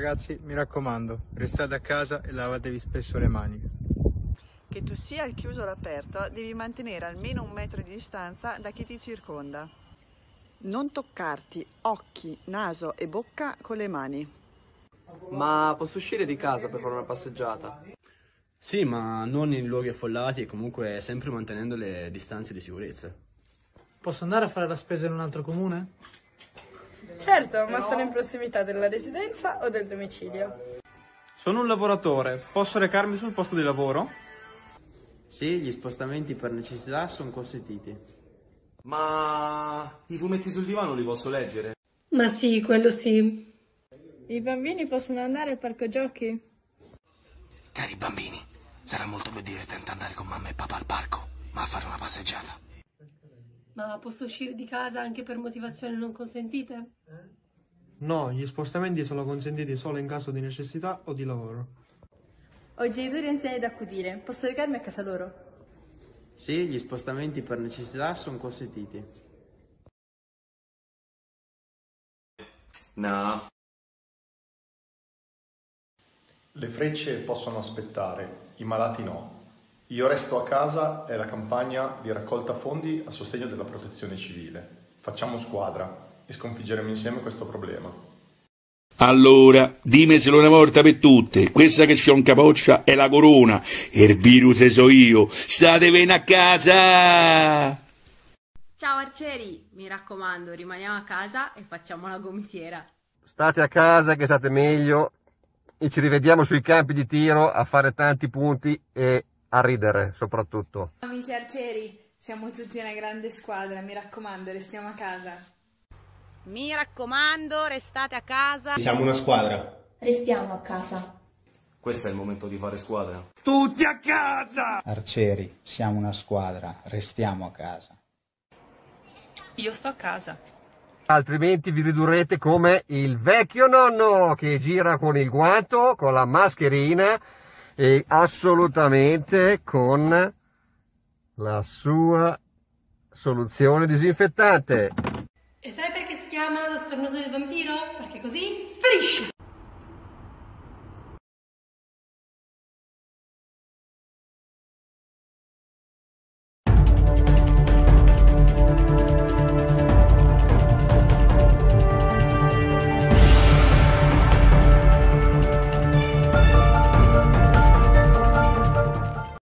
ragazzi, mi raccomando, restate a casa e lavatevi spesso le mani. Che tu sia al chiuso o all'aperto, devi mantenere almeno 1 metro di distanza da chi ti circonda. Non toccarti occhi, naso e bocca con le mani. Ma posso uscire di casa per fare una passeggiata? Sì, ma non in luoghi affollati e comunque sempre mantenendo le distanze di sicurezza. Posso andare a fare la spesa in un altro comune? Certo, ma sono in prossimità della residenza o del domicilio. Sono un lavoratore, posso recarmi sul posto di lavoro? Sì, gli spostamenti per necessità sono consentiti. Ma i fumetti sul divano li posso leggere? Ma sì, quello sì. I bambini possono andare al parco giochi? Cari bambini, sarà molto più divertente andare con mamma e papà al parco, ma a fare una passeggiata. Ma posso uscire di casa anche per motivazioni non consentite? No, gli spostamenti sono consentiti solo in caso di necessità o di lavoro. Ho i genitori anziani da accudire, posso recarmi a casa loro? Sì, gli spostamenti per necessità sono consentiti. No. Le frecce possono aspettare, i malati no. Io resto a casa è la campagna di raccolta fondi a sostegno della protezione civile. Facciamo squadra e sconfiggeremo insieme questo problema. Allora, dimeselo una volta per tutte, questa che c'è un capoccia è la corona, e il virus so io, statevene a casa! Ciao arcieri, mi raccomando, rimaniamo a casa e facciamo la gomitiera. State a casa che state meglio e ci rivediamo sui campi di tiro a fare tanti punti e a ridere soprattutto. Amici arcieri, siamo tutti una grande squadra, mi raccomando, restiamo a casa. Mi raccomando, restate a casa. Siamo una squadra. Restiamo a casa. Questo è il momento di fare squadra. Tutti a casa! Arcieri, siamo una squadra, restiamo a casa. Io sto a casa. Altrimenti vi ridurrete come il vecchio nonno che gira con il guanto, con la mascherina e assolutamente con la sua soluzione disinfettante. E sai perché si chiama lo starnuto del vampiro? Perché così sparisce!